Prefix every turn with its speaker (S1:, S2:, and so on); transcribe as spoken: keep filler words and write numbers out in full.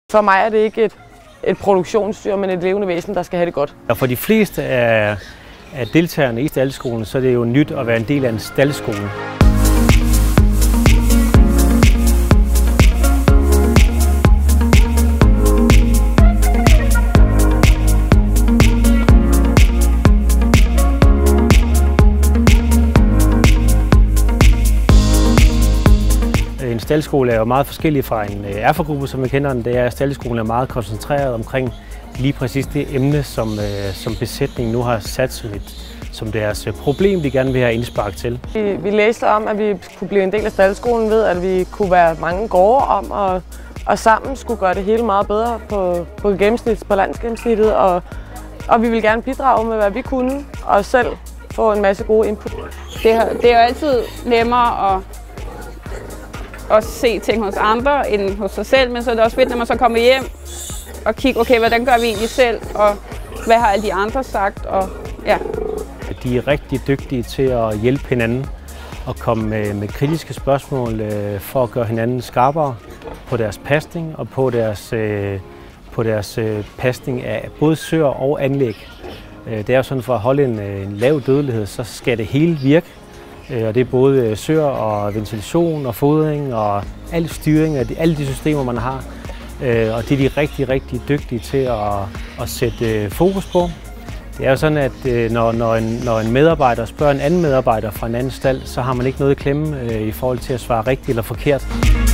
S1: For mig er det ikke et, et produktionsdyr, men et levende væsen, der skal have det godt.
S2: Og for de fleste af, af deltagerne i staldskolen, så er det jo nyt at være en del af en staldskole. En staldskole er jo meget forskellig fra en erfagruppe, som vi kender den. Det er, at staldskolen er meget koncentreret omkring lige præcis det emne, som, som besætningen nu har sat som, et, som deres problem, de gerne vil have indspark til.
S1: Vi, vi læste om, at vi kunne blive en del af staldskolen ved, at vi kunne være mange gårde om, og, og sammen skulle gøre det hele meget bedre på, på gennemsnit, på landsgennemsnittet. Og, og vi ville gerne bidrage med, hvad vi kunne, og selv få en masse gode input.
S3: Det er, det er jo altid nemmere at at se ting hos andre end hos sig selv, men så er det også fedt, når man så kommer hjem og kigger, okay, hvordan gør vi egentlig selv, og hvad har alle de andre sagt, og ja.
S2: De er rigtig dygtige til at hjælpe hinanden og komme med, med kritiske spørgsmål øh, for at gøre hinanden skarpere på deres pasning og på deres, øh, på deres øh, pasning af både søer og anlæg. Øh, det er jo sådan, for at holde en, en lav dødelighed, så skal det hele virke. Og det er både søer og ventilation og fodring og al styring af de, alle de systemer, man har. Og det er de rigtig, rigtig dygtige til at, at sætte fokus på. Det er jo sådan, at når, når, en, når en medarbejder spørger en anden medarbejder fra en anden stald, så har man ikke noget at klemme i forhold til at svare rigtigt eller forkert.